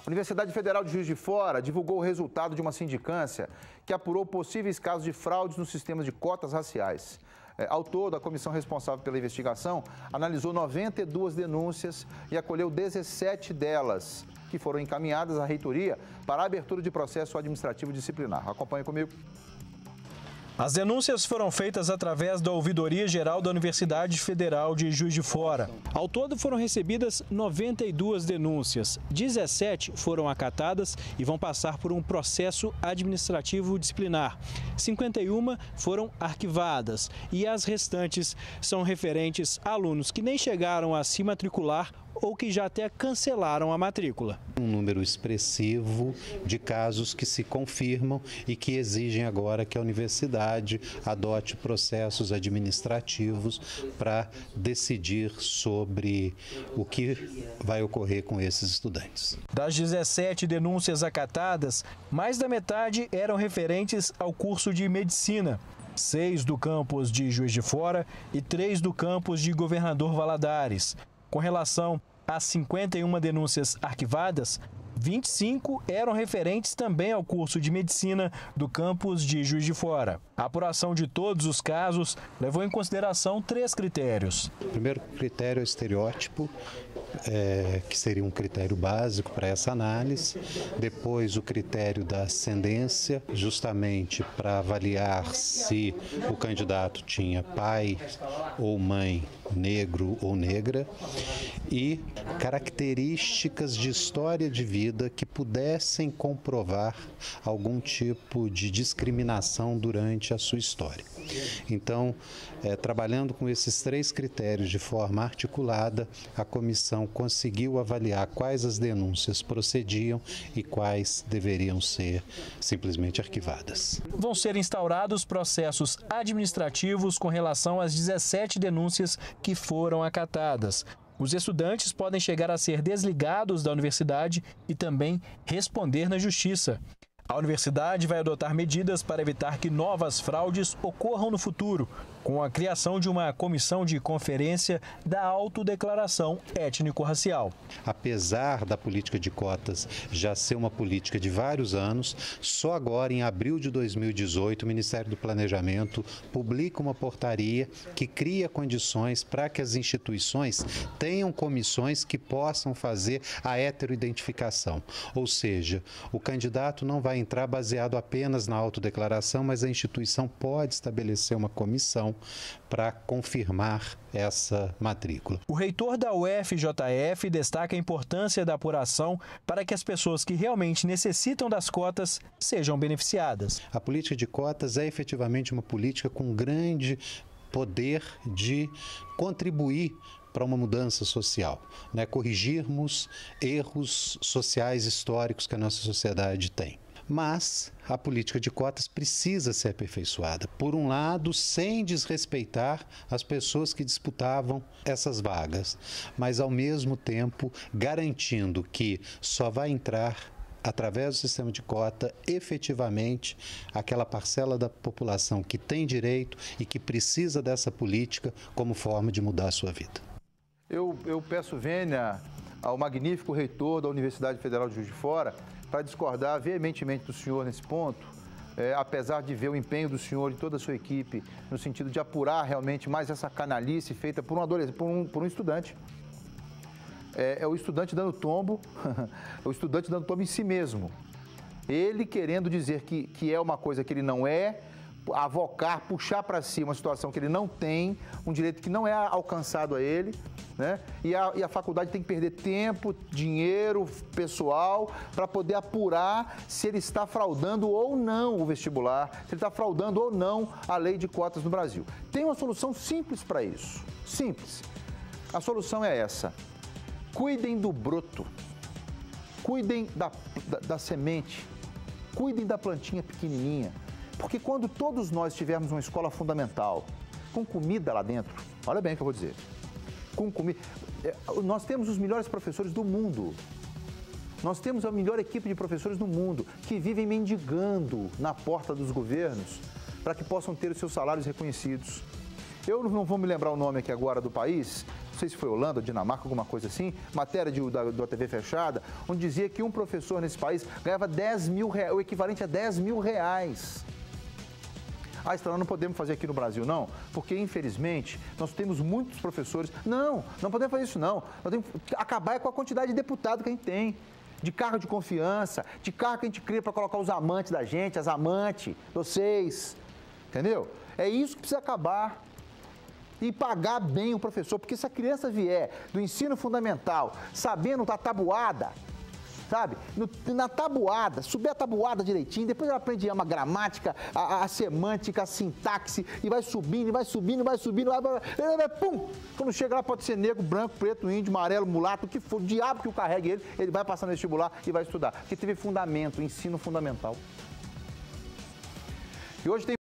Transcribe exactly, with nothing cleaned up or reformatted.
A Universidade Federal de Juiz de Fora divulgou o resultado de uma sindicância que apurou possíveis casos de fraudes no sistema de cotas raciais. É, ao todo, a comissão responsável pela investigação analisou noventa e duas denúncias e acolheu dezessete delas, que foram encaminhadas à reitoria para a abertura de processo administrativo disciplinar. Acompanhe comigo. As denúncias foram feitas através da Ouvidoria Geral da Universidade Federal de Juiz de Fora. Ao todo foram recebidas noventa e duas denúncias, dezessete foram acatadas e vão passar por um processo administrativo disciplinar. cinquenta e uma foram arquivadas e as restantes são referentes a alunos que nem chegaram a se matricular ou que já até cancelaram a matrícula. Um número expressivo de casos que se confirmam e que exigem agora que a universidade adote processos administrativos para decidir sobre o que vai ocorrer com esses estudantes. Das dezessete denúncias acatadas, mais da metade eram referentes ao curso de medicina. Seis do campus de Juiz de Fora e três do campus de Governador Valadares. Com relação às cinquenta e uma denúncias arquivadas, vinte e cinco eram referentes também ao curso de medicina do campus de Juiz de Fora. A apuração de todos os casos levou em consideração três critérios. O primeiro critério é o estereótipo, é, que seria um critério básico para essa análise. Depois, o critério da ascendência, justamente para avaliar se o candidato tinha pai ou mãe negro ou negra. E características de história de vida que pudessem comprovar algum tipo de discriminação durante a sua história. Então, é, trabalhando com esses três critérios de forma articulada, a comissão conseguiu avaliar quais as denúncias procediam e quais deveriam ser simplesmente arquivadas. Vão ser instaurados processos administrativos com relação às dezessete denúncias que foram acatadas. Os estudantes podem chegar a ser desligados da universidade e também responder na justiça. A universidade vai adotar medidas para evitar que novas fraudes ocorram no futuro, com a criação de uma comissão de conferência da autodeclaração étnico-racial. Apesar da política de cotas já ser uma política de vários anos, só agora, em abril de dois mil e dezoito, o Ministério do Planejamento publica uma portaria que cria condições para que as instituições tenham comissões que possam fazer a heteroidentificação. Ou seja, o candidato não vai entrar baseado apenas na autodeclaração, mas a instituição pode estabelecer uma comissão para confirmar essa matrícula. O reitor da U F J F destaca a importância da apuração para que as pessoas que realmente necessitam das cotas sejam beneficiadas. A política de cotas é efetivamente uma política com grande poder de contribuir para uma mudança social, né? Corrigirmos erros sociais históricos que a nossa sociedade tem. Mas a política de cotas precisa ser aperfeiçoada. Por um lado, sem desrespeitar as pessoas que disputavam essas vagas, mas ao mesmo tempo garantindo que só vai entrar através do sistema de cota, efetivamente, aquela parcela da população que tem direito e que precisa dessa política como forma de mudar a sua vida. Eu, eu peço vênia ao magnífico reitor da Universidade Federal de Juiz de Fora para discordar veementemente do senhor nesse ponto, é, apesar de ver o empenho do senhor e toda a sua equipe no sentido de apurar realmente mais essa canalice feita por um adolescente, por um, por um estudante. É, é o estudante dando tombo, é o estudante dando tombo em si mesmo. Ele querendo dizer que, que é uma coisa que ele não é, avocar, puxar para si uma situação que ele não tem, um direito que não é alcançado a ele, né? E a, e a faculdade tem que perder tempo, dinheiro, pessoal, para poder apurar se ele está fraudando ou não o vestibular, se ele está fraudando ou não a lei de cotas no Brasil. Tem uma solução simples para isso, simples. A solução é essa: cuidem do broto, cuidem da, da, da semente, cuidem da plantinha pequenininha, porque quando todos nós tivermos uma escola fundamental, com comida lá dentro, olha bem o que eu vou dizer, com comida, nós temos os melhores professores do mundo, nós temos a melhor equipe de professores do mundo, que vivem mendigando na porta dos governos para que possam ter os seus salários reconhecidos. Eu não vou me lembrar o nome aqui agora do país, não sei se foi Holanda, Dinamarca, alguma coisa assim, matéria de, da, da T V fechada, onde dizia que um professor nesse país ganhava dez mil reais, o equivalente a dez mil reais. Ah, Estrela, não podemos fazer aqui no Brasil, não, porque, infelizmente, nós temos muitos professores. Não, não podemos fazer isso, não. Nós temos que acabar com a quantidade de deputado que a gente tem, de cargo de confiança, de cargo que a gente cria para colocar os amantes da gente, as amantes, vocês, entendeu? É isso que precisa acabar. E pagar bem o professor, porque se a criança vier do ensino fundamental sabendo da tabuada, sabe? No, na tabuada, subir a tabuada direitinho, depois ela aprende uma gramática, a, a semântica, a sintaxe, e vai subindo, e vai subindo, vai subindo, vai, vai, vai, vai, pum! Quando chega lá pode ser negro, branco, preto, índio, amarelo, mulato, o que for, o diabo que o carregue ele, ele vai passar no vestibular e vai estudar. Porque teve fundamento, ensino fundamental. E hoje tem